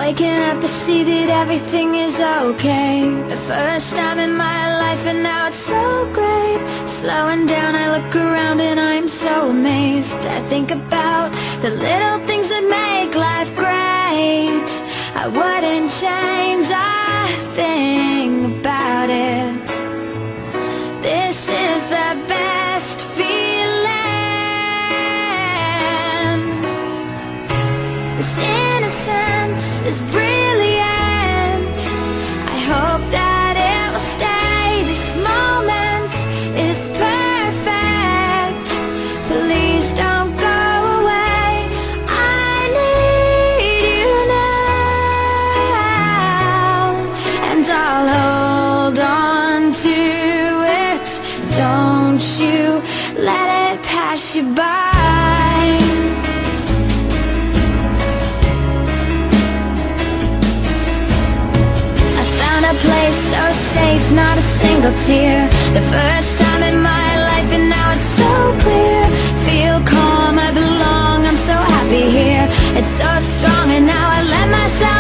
Waking up, I see that everything is okay. The first time in my life, and now it's so great. Slowing down, I look around and I'm so amazed. I think about the little things that make life great. I wouldn't change a thing about it. This is the best feeling. This innocence is brilliant. I hope that it will stay. This moment is perfect. Please don't go away. I need you now, and I'll hold on to it. Don't you let it pass you by. A place so safe, not a single tear. The first time in my life, and now it's so clear. Feel calm, I belong, I'm so happy here. It's so strong, and now I let myself